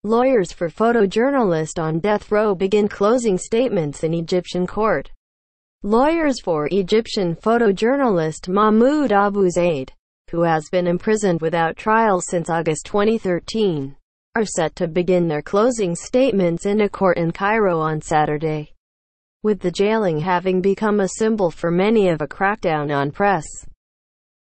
Lawyers for photojournalist on death row begin closing statements in Egyptian court. Lawyers for Egyptian photojournalist Mahmoud Abu Zeid, who has been imprisoned without trial since August 2013, are set to begin their closing statements in a court in Cairo on Saturday, with the jailing having become a symbol for many of a crackdown on press.